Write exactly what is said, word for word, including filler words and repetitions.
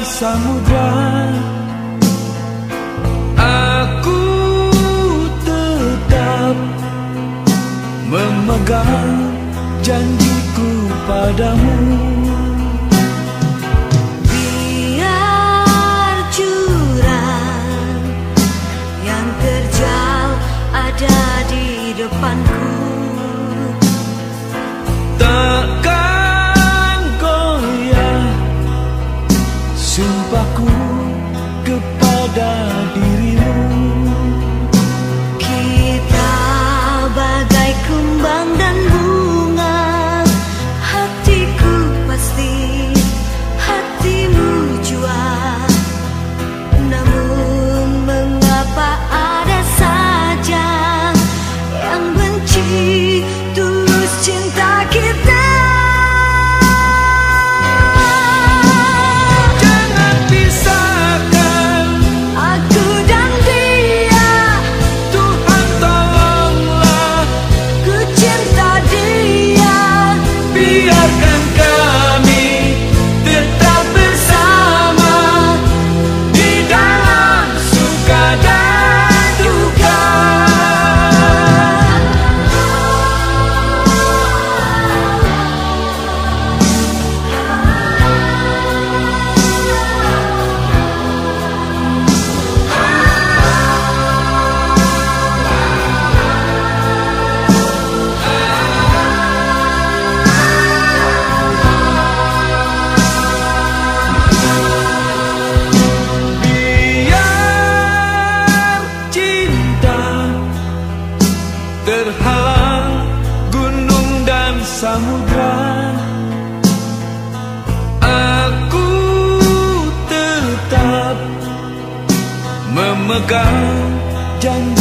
samudra, aku tetap memegang janjiku padamu. Biar jurang yang terjal ada di depanku, takkan goyah sumpahku kepada dirimu. kita bagai kumbang dan bunga, hatiku pasti, hatimu jua. Namun mengapa ada saja yang benci tulus cinta kita? Jangan pisahkan Aku dan dia, Tuhan, tolonglah, ku cinta dia. biarkan kami tetap bersama di dalam suka dan duka. Biar cinta terhalang gunung dan samudra, aku tetap memegang janji